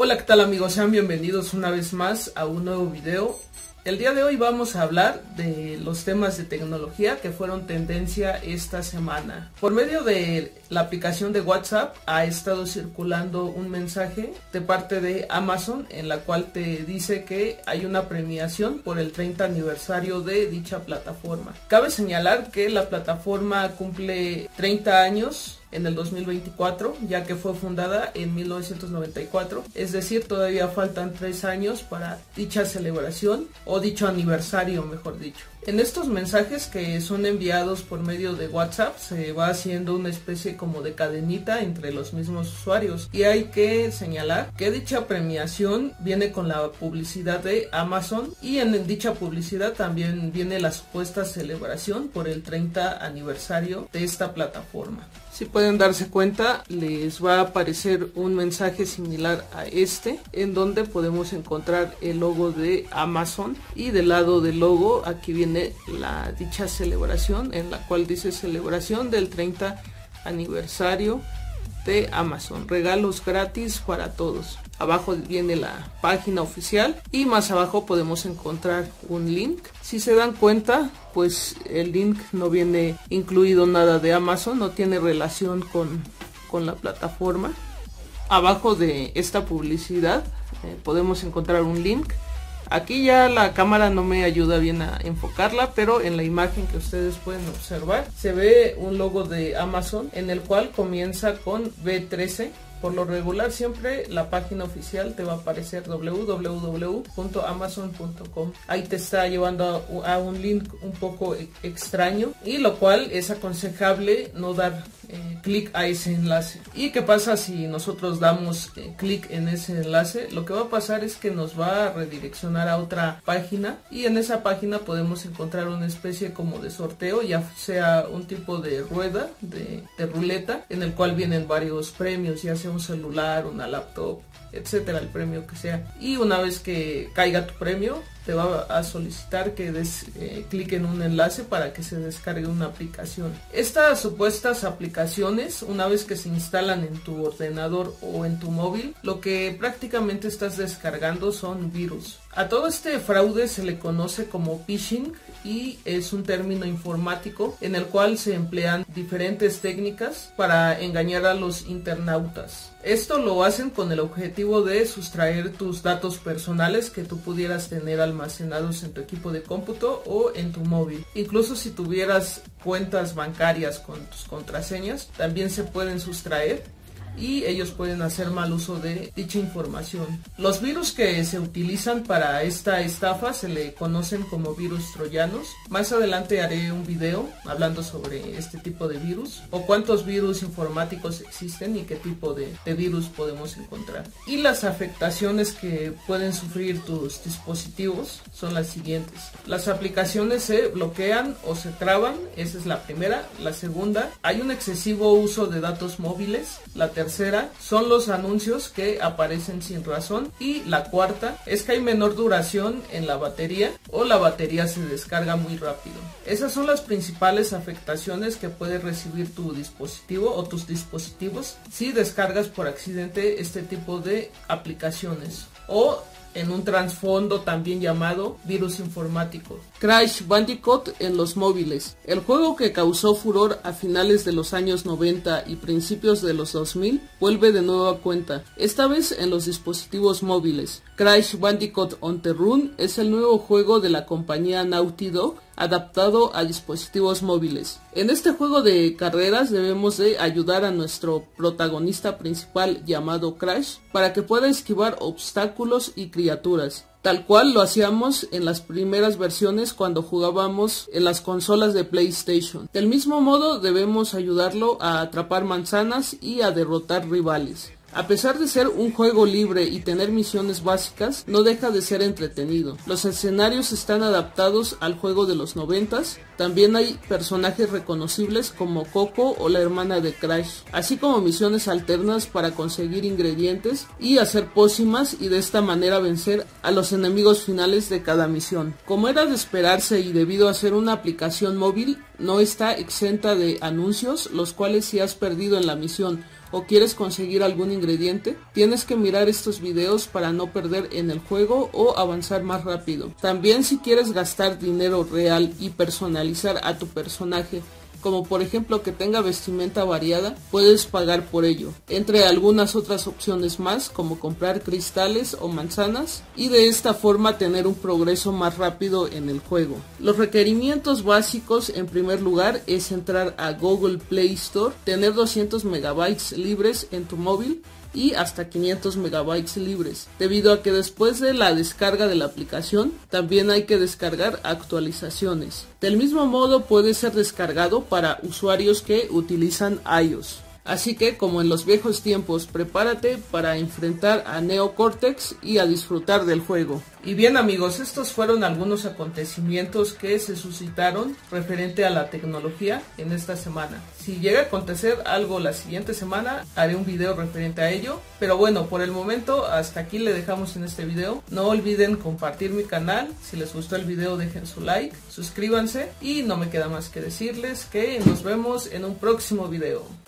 Hola, ¿qué tal amigos? Sean bienvenidos una vez más a un nuevo video. El día de hoy vamos a hablar de los temas de tecnología que fueron tendencia esta semana. Por medio de la aplicación de WhatsApp ha estado circulando un mensaje de parte de Amazon en la cual te dice que hay una premiación por el 30 aniversario de dicha plataforma. Cabe señalar que la plataforma cumple 30 años en el 2024, ya que fue fundada en 1994, es decir, todavía faltan 3 años para dicha celebración o dicho aniversario, mejor dicho. En estos mensajes que son enviados por medio de WhatsApp se va haciendo una especie como de cadenita entre los mismos usuarios, y hay que señalar que dicha premiación viene con la publicidad de Amazon, y en dicha publicidad también viene la supuesta celebración por el 30 aniversario de esta plataforma. Si pueden darse cuenta, les va a aparecer un mensaje similar a este, en donde podemos encontrar el logo de Amazon, y del lado del logo aquí viene la dicha celebración, en la cual dice celebración del 30 aniversario de Amazon, regalos gratis para todos. Abajo viene la página oficial y más abajo podemos encontrar un link. Si se dan cuenta, pues el link no viene incluido nada de Amazon, no tiene relación con la plataforma. Abajo de esta publicidad podemos encontrar un link. Aquí ya la cámara no me ayuda bien a enfocarla, pero en la imagen que ustedes pueden observar se ve un logo de Amazon en el cual comienza con B13. Por lo regular siempre la página oficial te va a aparecer www.amazon.com. Ahí te está llevando a un link un poco extraño, y lo cual es aconsejable no dar clic a ese enlace. ¿Y qué pasa si nosotros damos clic en ese enlace? Lo que va a pasar es que nos va a redireccionar a otra página, y en esa página podemos encontrar una especie como de sorteo, ya sea un tipo de rueda, de ruleta, en el cual vienen varios premios, ya sea un celular, una laptop, etcétera, el premio que sea. Y una vez que caiga tu premio, te va a solicitar que des clic en un enlace para que se descargue una aplicación. Estas supuestas aplicaciones, una vez que se instalan en tu ordenador o en tu móvil, lo que prácticamente estás descargando son virus. A todo este fraude se le conoce como phishing, y es un término informático en el cual se emplean diferentes técnicas para engañar a los internautas. Esto lo hacen con el objetivo de sustraer tus datos personales que tú pudieras tener almacenados en tu equipo de cómputo o en tu móvil. Incluso si tuvieras cuentas bancarias con tus contraseñas, también se pueden sustraer, y ellos pueden hacer mal uso de dicha información. Los virus que se utilizan para esta estafa se le conocen como virus troyanos. Más adelante haré un video hablando sobre este tipo de virus, o cuántos virus informáticos existen y qué tipo de virus podemos encontrar. Y las afectaciones que pueden sufrir tus dispositivos son las siguientes. Las aplicaciones se bloquean o se traban, esa es la primera. La segunda, hay un excesivo uso de datos móviles. La tercera son los anuncios que aparecen sin razón, y la cuarta es que hay menor duración en la batería, o la batería se descarga muy rápido. Esas son las principales afectaciones que puede recibir tu dispositivo o tus dispositivos si descargas por accidente este tipo de aplicaciones, o en un trasfondo también llamado virus informático. Crash Bandicoot en los móviles. El juego que causó furor a finales de los años 90 y principios de los 2000 vuelve de nuevo a cuenta, esta vez en los dispositivos móviles. Crash Bandicoot On the Run es el nuevo juego de la compañía Naughty Dog, adaptado a dispositivos móviles. En este juego de carreras debemos de ayudar a nuestro protagonista principal llamado Crash para que pueda esquivar obstáculos y criaturas, tal cual lo hacíamos en las primeras versiones cuando jugábamos en las consolas de PlayStation. Del mismo modo debemos ayudarlo a atrapar manzanas y a derrotar rivales. A pesar de ser un juego libre y tener misiones básicas, no deja de ser entretenido. Los escenarios están adaptados al juego de los 90s, también hay personajes reconocibles como Coco o la hermana de Crash, así como misiones alternas para conseguir ingredientes y hacer pócimas, y de esta manera vencer a los enemigos finales de cada misión. Como era de esperarse y debido a ser una aplicación móvil, no está exenta de anuncios, los cuales si has perdido en la misión o quieres conseguir algún ingrediente, tienes que mirar estos videos para no perder en el juego o avanzar más rápido. También si quieres gastar dinero real y personalizar a tu personaje, como por ejemplo que tenga vestimenta variada, puedes pagar por ello, entre algunas otras opciones más como comprar cristales o manzanas, y de esta forma tener un progreso más rápido en el juego. Los requerimientos básicos en primer lugar es entrar a Google Play Store, tener 200 megabytes libres en tu móvil y hasta 500 megabytes libres, debido a que después de la descarga de la aplicación también hay que descargar actualizaciones. Del mismo modo puede ser descargado para usuarios que utilizan iOS. Así que, como en los viejos tiempos, prepárate para enfrentar a Neo Cortex y a disfrutar del juego. Y bien amigos, estos fueron algunos acontecimientos que se suscitaron referente a la tecnología en esta semana. Si llega a acontecer algo la siguiente semana, haré un video referente a ello. Pero bueno, por el momento hasta aquí le dejamos en este video. No olviden compartir mi canal. Si les gustó el video dejen su like, suscríbanse y no me queda más que decirles que nos vemos en un próximo video.